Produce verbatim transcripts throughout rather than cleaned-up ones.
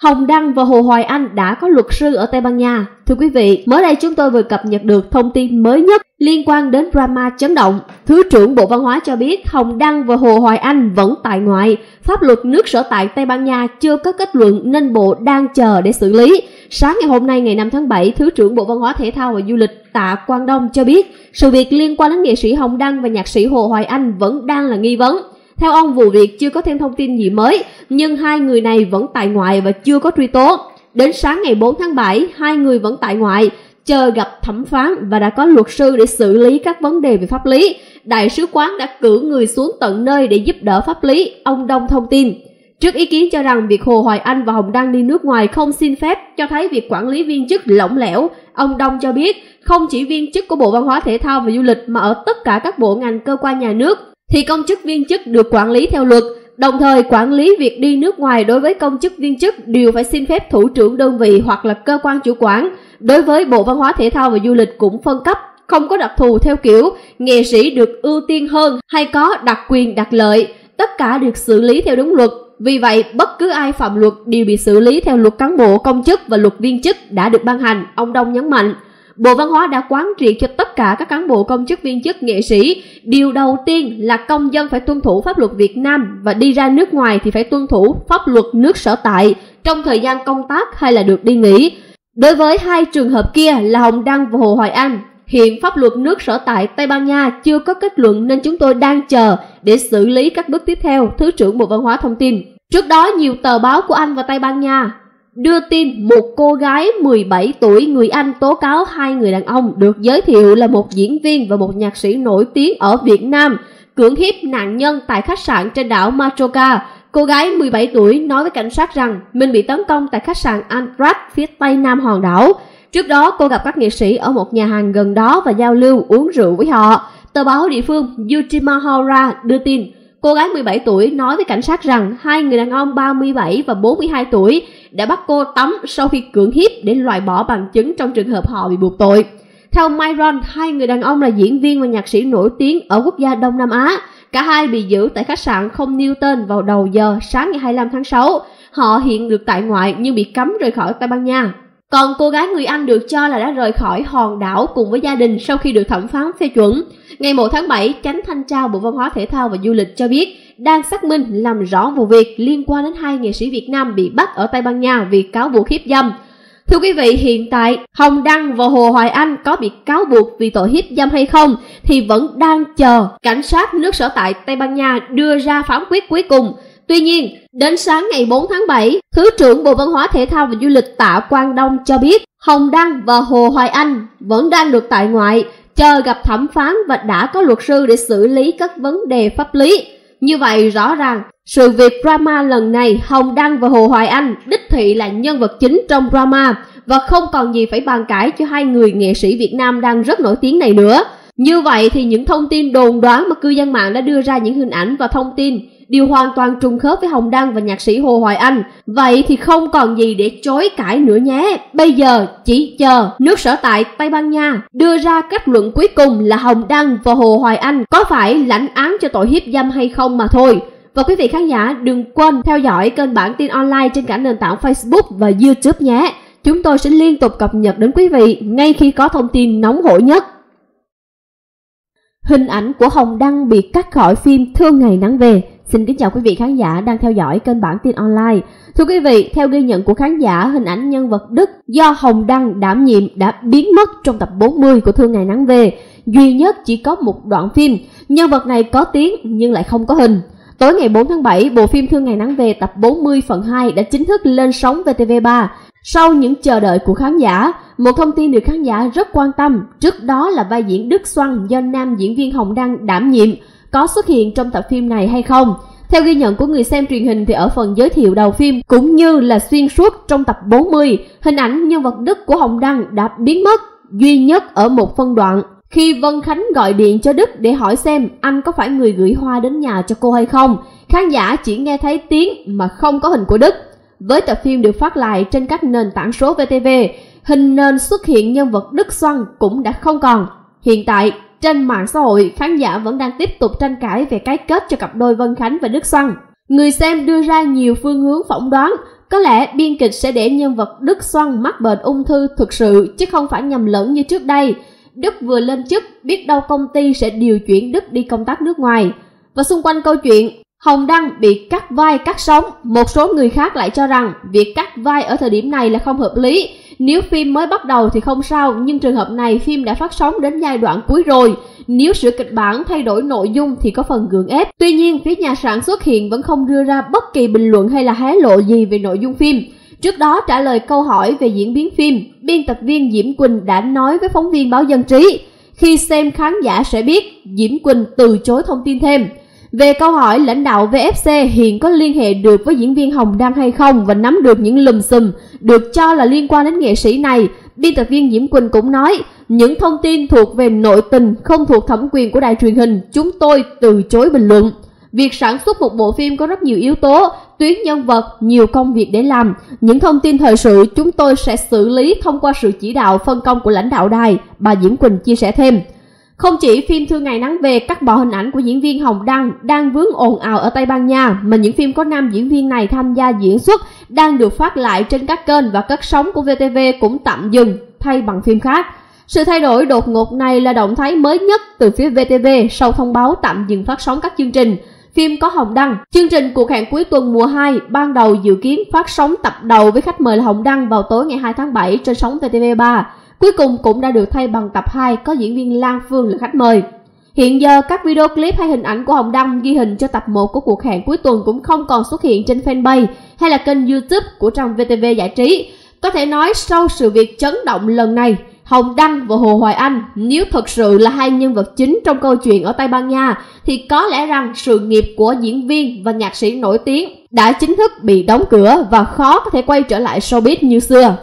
Hồng Đăng và Hồ Hoài Anh đã có luật sư ở Tây Ban Nha. Thưa quý vị, mới đây chúng tôi vừa cập nhật được thông tin mới nhất liên quan đến drama chấn động. Thứ trưởng Bộ Văn hóa cho biết Hồng Đăng và Hồ Hoài Anh vẫn tại ngoại. Pháp luật nước sở tại Tây Ban Nha chưa có kết luận nên Bộ đang chờ để xử lý. Sáng ngày hôm nay ngày năm tháng bảy, Thứ trưởng Bộ Văn hóa Thể thao và Du lịch Tạ Quang Đông cho biết sự việc liên quan đến nghệ sĩ Hồng Đăng và nhạc sĩ Hồ Hoài Anh vẫn đang là nghi vấn. Theo ông, vụ việc chưa có thêm thông tin gì mới, nhưng hai người này vẫn tại ngoại và chưa có truy tố. Đến sáng ngày bốn tháng bảy, hai người vẫn tại ngoại, chờ gặp thẩm phán và đã có luật sư để xử lý các vấn đề về pháp lý. Đại sứ quán đã cử người xuống tận nơi để giúp đỡ pháp lý, ông Đông thông tin. Trước ý kiến cho rằng việc Hồ Hoài Anh và Hồng Đăng đi nước ngoài không xin phép cho thấy việc quản lý viên chức lỏng lẻo, ông Đông cho biết không chỉ viên chức của Bộ Văn hóa Thể thao và Du lịch mà ở tất cả các bộ ngành cơ quan nhà nước thì công chức viên chức được quản lý theo luật. Đồng thời, quản lý việc đi nước ngoài đối với công chức viên chức đều phải xin phép thủ trưởng đơn vị hoặc là cơ quan chủ quản. Đối với Bộ Văn hóa Thể thao và Du lịch cũng phân cấp, không có đặc thù theo kiểu nghệ sĩ được ưu tiên hơn hay có đặc quyền đặc lợi. Tất cả được xử lý theo đúng luật. Vì vậy, bất cứ ai phạm luật đều bị xử lý theo luật cán bộ công chức và luật viên chức đã được ban hành, ông Đông nhấn mạnh. Bộ Văn hóa đã quán triệt cho tất cả các cán bộ công chức viên chức nghệ sĩ, điều đầu tiên là công dân phải tuân thủ pháp luật Việt Nam và đi ra nước ngoài thì phải tuân thủ pháp luật nước sở tại trong thời gian công tác hay là được đi nghỉ. Đối với hai trường hợp kia là Hồng Đăng và Hồ Hoài Anh, hiện pháp luật nước sở tại Tây Ban Nha chưa có kết luận nên chúng tôi đang chờ để xử lý các bước tiếp theo, Thứ trưởng Bộ Văn hóa thông tin. Trước đó, nhiều tờ báo của Anh và Tây Ban Nha đưa tin một cô gái mười bảy tuổi người Anh tố cáo hai người đàn ông được giới thiệu là một diễn viên và một nhạc sĩ nổi tiếng ở Việt Nam cưỡng hiếp nạn nhân tại khách sạn trên đảo Majorca. Cô gái mười bảy tuổi nói với cảnh sát rằng mình bị tấn công tại khách sạn Andrat phía tây nam hòn đảo. Trước đó, cô gặp các nghệ sĩ ở một nhà hàng gần đó và giao lưu uống rượu với họ. Tờ báo địa phương Ultima Hora đưa tin cô gái mười bảy tuổi nói với cảnh sát rằng hai người đàn ông ba mươi bảy và bốn mươi hai tuổi đã bắt cô tắm sau khi cưỡng hiếp để loại bỏ bằng chứng trong trường hợp họ bị buộc tội. Theo Myron, hai người đàn ông là diễn viên và nhạc sĩ nổi tiếng ở quốc gia Đông Nam Á. Cả hai bị giữ tại khách sạn không nêu tên vào đầu giờ sáng ngày hai mươi lăm tháng sáu. Họ hiện được tại ngoại nhưng bị cấm rời khỏi Tây Ban Nha. Còn cô gái người Anh được cho là đã rời khỏi hòn đảo cùng với gia đình sau khi được thẩm phán phê chuẩn. Ngày một tháng bảy, Chánh Thanh tra Bộ Văn hóa Thể thao và Du lịch cho biết đang xác minh làm rõ vụ việc liên quan đến hai nghệ sĩ Việt Nam bị bắt ở Tây Ban Nha vì cáo buộc hiếp dâm. Thưa quý vị, hiện tại Hồng Đăng và Hồ Hoài Anh có bị cáo buộc vì tội hiếp dâm hay không thì vẫn đang chờ cảnh sát nước sở tại Tây Ban Nha đưa ra phán quyết cuối cùng. Tuy nhiên, đến sáng ngày bốn tháng bảy, Thứ trưởng Bộ Văn hóa Thể thao và Du lịch Tạ Quang Đông cho biết Hồng Đăng và Hồ Hoài Anh vẫn đang được tại ngoại, chờ gặp thẩm phán và đã có luật sư để xử lý các vấn đề pháp lý. Như vậy, rõ ràng, sự việc drama lần này, Hồng Đăng và Hồ Hoài Anh đích thị là nhân vật chính trong drama và không còn gì phải bàn cãi cho hai người nghệ sĩ Việt Nam đang rất nổi tiếng này nữa. Như vậy thì những thông tin đồn đoán mà cư dân mạng đã đưa ra những hình ảnh và thông tin đều hoàn toàn trùng khớp với Hồng Đăng và nhạc sĩ Hồ Hoài Anh. Vậy thì không còn gì để chối cãi nữa nhé. Bây giờ chỉ chờ nước sở tại Tây Ban Nha đưa ra kết luận cuối cùng là Hồng Đăng và Hồ Hoài Anh có phải lãnh án cho tội hiếp dâm hay không mà thôi. Và quý vị khán giả đừng quên theo dõi kênh Bản tin online trên cả nền tảng Facebook và YouTube nhé. Chúng tôi sẽ liên tục cập nhật đến quý vị ngay khi có thông tin nóng hổi nhất. Hình ảnh của Hồng Đăng bị cắt khỏi phim Thương Ngày Nắng Về. Xin kính chào quý vị khán giả đang theo dõi kênh Bản tin online. Thưa quý vị, theo ghi nhận của khán giả, hình ảnh nhân vật Đức do Hồng Đăng đảm nhiệm đã biến mất trong tập bốn mươi của Thương Ngày Nắng Về. Duy nhất chỉ có một đoạn phim, nhân vật này có tiếng nhưng lại không có hình. Tối ngày bốn tháng bảy, bộ phim Thương Ngày Nắng Về tập bốn mươi phần hai đã chính thức lên sóng vê tê vê ba. Sau những chờ đợi của khán giả, một thông tin được khán giả rất quan tâm trước đó là vai diễn Đức Xoăn do nam diễn viên Hồng Đăng đảm nhiệm có xuất hiện trong tập phim này hay không. Theo ghi nhận của người xem truyền hình thì ở phần giới thiệu đầu phim cũng như là xuyên suốt trong tập bốn mươi, hình ảnh nhân vật Đức của Hồng Đăng đã biến mất, duy nhất ở một phân đoạn. Khi Vân Khánh gọi điện cho Đức để hỏi xem anh có phải người gửi hoa đến nhà cho cô hay không, khán giả chỉ nghe thấy tiếng mà không có hình của Đức. Với tập phim được phát lại trên các nền tảng số vê tê vê, hình nền xuất hiện nhân vật Đức Xoăn cũng đã không còn. Hiện tại, trên mạng xã hội, khán giả vẫn đang tiếp tục tranh cãi về cái kết cho cặp đôi Vân Khánh và Đức Xoăn. Người xem đưa ra nhiều phương hướng phỏng đoán, Có lẽ biên kịch sẽ để nhân vật Đức Xoăn mắc bệnh ung thư thực sự chứ không phải nhầm lẫn như trước đây. Đức vừa lên chức, biết đâu công ty sẽ điều chuyển Đức đi công tác nước ngoài. Và xung quanh câu chuyện Hồng Đăng bị cắt vai cắt sống, một số người khác lại cho rằng việc cắt vai ở thời điểm này là không hợp lý. Nếu phim mới bắt đầu thì không sao, nhưng trường hợp này phim đã phát sóng đến giai đoạn cuối rồi. Nếu sửa kịch bản thay đổi nội dung thì có phần gượng ép. Tuy nhiên, phía nhà sản xuất hiện vẫn không đưa ra bất kỳ bình luận hay là hé lộ gì về nội dung phim. Trước đó trả lời câu hỏi về diễn biến phim, biên tập viên Diễm Quỳnh đã nói với phóng viên báo Dân Trí: khi xem khán giả sẽ biết, Diễm Quỳnh từ chối thông tin thêm. Về câu hỏi lãnh đạo vê ép xê hiện có liên hệ được với diễn viên Hồng Đăng hay không và nắm được những lùm xùm được cho là liên quan đến nghệ sĩ này, biên tập viên Diễm Quỳnh cũng nói những thông tin thuộc về nội tình không thuộc thẩm quyền của đài truyền hình, chúng tôi từ chối bình luận. Việc sản xuất một bộ phim có rất nhiều yếu tố, tuyến nhân vật, nhiều công việc để làm. Những thông tin thời sự chúng tôi sẽ xử lý thông qua sự chỉ đạo phân công của lãnh đạo đài, bà Diễm Quỳnh chia sẻ thêm. Không chỉ phim Thương Ngày Nắng Về cắt bỏ hình ảnh của diễn viên Hồng Đăng đang vướng ồn ào ở Tây Ban Nha, mà những phim có nam diễn viên này tham gia diễn xuất đang được phát lại trên các kênh và các sóng của vê tê vê cũng tạm dừng, thay bằng phim khác. Sự thay đổi đột ngột này là động thái mới nhất từ phía vê tê vê sau thông báo tạm dừng phát sóng các chương trình. Phim có Hồng Đăng, chương trình Cuộc Hẹn Cuối Tuần mùa hai ban đầu dự kiến phát sóng tập đầu với khách mời là Hồng Đăng vào tối ngày hai tháng bảy trên sóng vê tê vê ba. Cuối cùng cũng đã được thay bằng tập hai có diễn viên Lan Phương là khách mời. Hiện giờ các video clip hay hình ảnh của Hồng Đăng ghi hình cho tập một của Cuộc Hẹn Cuối Tuần cũng không còn xuất hiện trên fanpage hay là kênh YouTube của trang vê tê vê Giải Trí. Có thể nói sau sự việc chấn động lần này, Hồng Đăng và Hồ Hoài Anh nếu thực sự là hai nhân vật chính trong câu chuyện ở Tây Ban Nha thì có lẽ rằng sự nghiệp của diễn viên và nhạc sĩ nổi tiếng đã chính thức bị đóng cửa và khó có thể quay trở lại showbiz như xưa.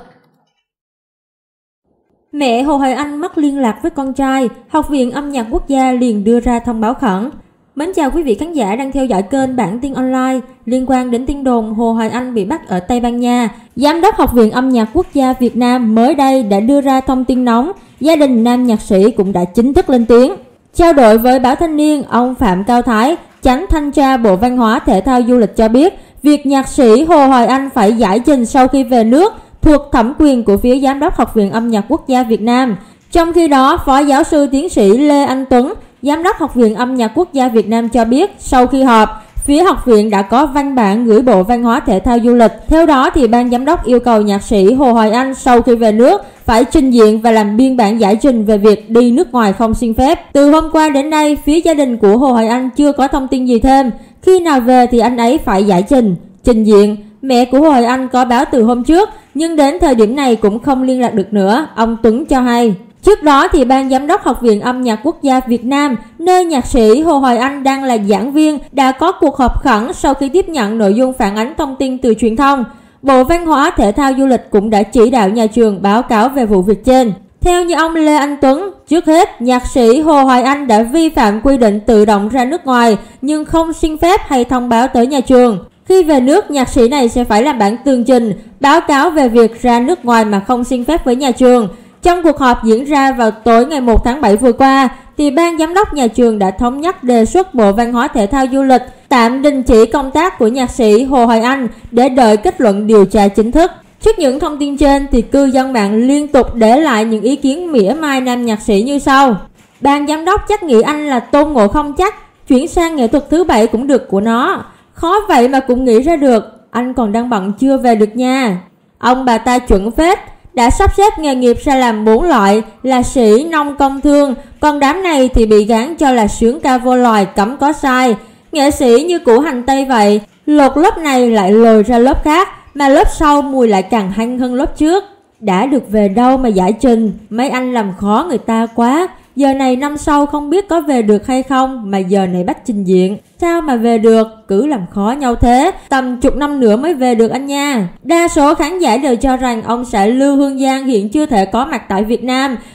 Mẹ Hồ Hoài Anh mất liên lạc với con trai, Học viện Âm nhạc Quốc gia liền đưa ra thông báo khẩn. Mến chào quý vị khán giả đang theo dõi kênh Bản tin online. Liên quan đến tin đồn Hồ Hoài Anh bị bắt ở Tây Ban Nha, Giám đốc Học viện Âm nhạc Quốc gia Việt Nam mới đây đã đưa ra thông tin nóng. Gia đình nam nhạc sĩ cũng đã chính thức lên tiếng. Trao đổi với báo Thanh niên, ông Phạm Cao Thái, Chánh Thanh tra Bộ Văn hóa Thể thao Du lịch cho biết, việc nhạc sĩ Hồ Hoài Anh phải giải trình sau khi về nước thuộc thẩm quyền của phía Giám đốc Học viện Âm nhạc Quốc gia Việt Nam. Trong khi đó, Phó giáo sư tiến sĩ Lê Anh Tuấn, Giám đốc Học viện Âm nhạc Quốc gia Việt Nam cho biết, sau khi họp, phía học viện đã có văn bản gửi Bộ Văn hóa Thể thao Du lịch. Theo đó, thì ban giám đốc yêu cầu nhạc sĩ Hồ Hoài Anh sau khi về nước phải trình diện và làm biên bản giải trình về việc đi nước ngoài không xin phép. Từ hôm qua đến nay, phía gia đình của Hồ Hoài Anh chưa có thông tin gì thêm. Khi nào về thì anh ấy phải giải trình, trình diện. Mẹ của Hồ Hoài Anh có báo từ hôm trước, nhưng đến thời điểm này cũng không liên lạc được nữa, ông Tuấn cho hay. Trước đó thì ban giám đốc Học viện Âm nhạc Quốc gia Việt Nam, nơi nhạc sĩ Hồ Hoài Anh đang là giảng viên, đã có cuộc họp khẩn sau khi tiếp nhận nội dung phản ánh thông tin từ truyền thông. Bộ Văn hóa Thể thao Du lịch cũng đã chỉ đạo nhà trường báo cáo về vụ việc trên. Theo như ông Lê Anh Tuấn, trước hết, nhạc sĩ Hồ Hoài Anh đã vi phạm quy định tự động ra nước ngoài nhưng không xin phép hay thông báo tới nhà trường. Khi về nước, nhạc sĩ này sẽ phải làm bản tường trình, báo cáo về việc ra nước ngoài mà không xin phép với nhà trường. Trong cuộc họp diễn ra vào tối ngày một tháng bảy vừa qua, thì ban giám đốc nhà trường đã thống nhất đề xuất Bộ Văn hóa Thể thao Du lịch tạm đình chỉ công tác của nhạc sĩ Hồ Hoài Anh để đợi kết luận điều tra chính thức. Trước những thông tin trên thì cư dân mạng liên tục để lại những ý kiến mỉa mai nam nhạc sĩ như sau. Ban giám đốc chắc nghĩ anh là Tôn Ngộ Không chắc, chuyển sang nghệ thuật thứ bảy cũng được của nó. Khó vậy mà cũng nghĩ ra được, anh còn đang bận chưa về được nha. Ông bà ta chuẩn phết, đã sắp xếp nghề nghiệp ra làm bốn loại là sĩ, nông, công, thương. Còn đám này thì bị gán cho là sướng ca vô loài, cấm có sai. Nghệ sĩ như củ hành tây vậy, lột lớp này lại lồi ra lớp khác, mà lớp sau mùi lại càng hăng hơn lớp trước. Đã được về đâu mà giải trình, mấy anh làm khó người ta quá. Giờ này năm sau không biết có về được hay không, mà giờ này bắt trình diện. Sao mà về được, cứ làm khó nhau thế, tầm chục năm nữa mới về được anh nha. Đa số khán giả đều cho rằng ông xã Lưu Hương Giang hiện chưa thể có mặt tại Việt Nam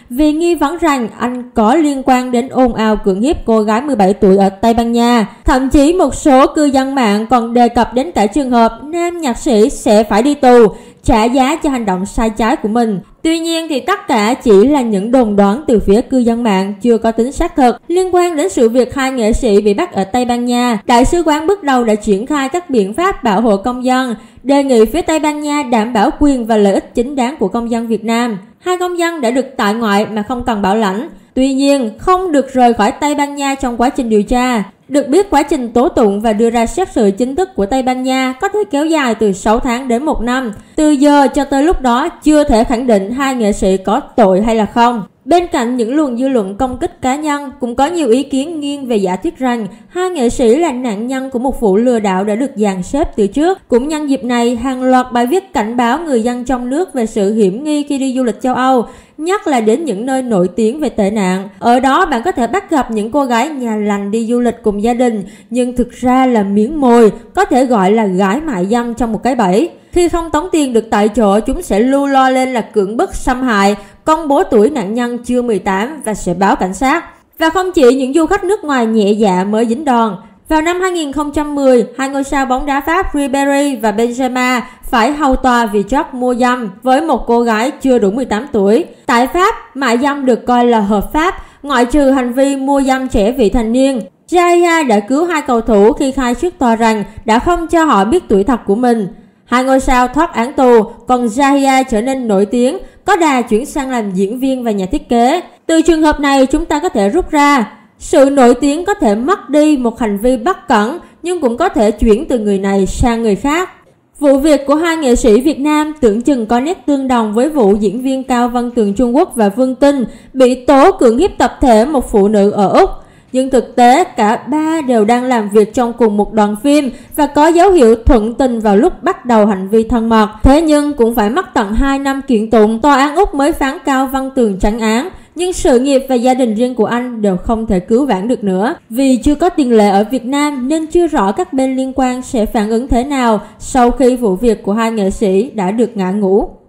vì nghi vấn rằng anh có liên quan đến ồn ào cưỡng hiếp cô gái mười bảy tuổi ở Tây Ban Nha. Thậm chí một số cư dân mạng còn đề cập đến cả trường hợp nam nhạc sĩ sẽ phải đi tù, trả giá cho hành động sai trái của mình. Tuy nhiên thì tất cả chỉ là những đồn đoán từ phía cư dân mạng, chưa có tính xác thực. Liên quan đến sự việc hai nghệ sĩ bị bắt ở Tây Ban Nha, Đại sứ quán bước đầu đã triển khai các biện pháp bảo hộ công dân, đề nghị phía Tây Ban Nha đảm bảo quyền và lợi ích chính đáng của công dân Việt Nam. Hai công dân đã được tại ngoại mà không cần bảo lãnh. Tuy nhiên, không được rời khỏi Tây Ban Nha trong quá trình điều tra. Được biết, quá trình tố tụng và đưa ra xét xử chính thức của Tây Ban Nha có thể kéo dài từ sáu tháng đến một năm. Từ giờ cho tới lúc đó chưa thể khẳng định hai nghệ sĩ có tội hay là không. Bên cạnh những luồng dư luận công kích cá nhân, cũng có nhiều ý kiến nghiêng về giả thuyết rằng hai nghệ sĩ là nạn nhân của một vụ lừa đảo đã được dàn xếp từ trước. Cũng nhân dịp này, hàng loạt bài viết cảnh báo người dân trong nước về sự hiểm nghi khi đi du lịch châu Âu, nhất là đến những nơi nổi tiếng về tệ nạn. Ở đó bạn có thể bắt gặp những cô gái nhà lành đi du lịch cùng gia đình, nhưng thực ra là miếng mồi, có thể gọi là gái mại dâm trong một cái bẫy. Khi không tống tiền được tại chỗ, chúng sẽ lưu lo lên là cưỡng bức xâm hại, công bố tuổi nạn nhân chưa mười tám và sẽ báo cảnh sát. Và không chỉ những du khách nước ngoài nhẹ dạ mới dính đòn. Vào năm hai nghìn không trăm mười, hai ngôi sao bóng đá Pháp Ribéry và Benzema phải hầu tòa vì chót mua dâm với một cô gái chưa đủ mười tám tuổi. Tại Pháp, mại dâm được coi là hợp pháp, ngoại trừ hành vi mua dâm trẻ vị thành niên. Zahia đã cứu hai cầu thủ khi khai trước tòa rằng đã không cho họ biết tuổi thật của mình. Hai ngôi sao thoát án tù, còn Zahia trở nên nổi tiếng, có đà chuyển sang làm diễn viên và nhà thiết kế. Từ trường hợp này, chúng ta có thể rút ra, sự nổi tiếng có thể mất đi một hành vi bất cẩn, nhưng cũng có thể chuyển từ người này sang người khác. Vụ việc của hai nghệ sĩ Việt Nam tưởng chừng có nét tương đồng với vụ diễn viên Cao Văn Tường Trung Quốc và Vương Tinh bị tố cưỡng hiếp tập thể một phụ nữ ở Úc. Nhưng thực tế, cả ba đều đang làm việc trong cùng một đoàn phim và có dấu hiệu thuận tình vào lúc bắt đầu hành vi thân mật. Thế nhưng cũng phải mất tận hai năm kiện tụng, tòa án Úc mới phán Cao Văn Tường tránh án. Nhưng sự nghiệp và gia đình riêng của anh đều không thể cứu vãn được nữa. Vì chưa có tiền lệ ở Việt Nam nên chưa rõ các bên liên quan sẽ phản ứng thế nào sau khi vụ việc của hai nghệ sĩ đã được ngã ngũ.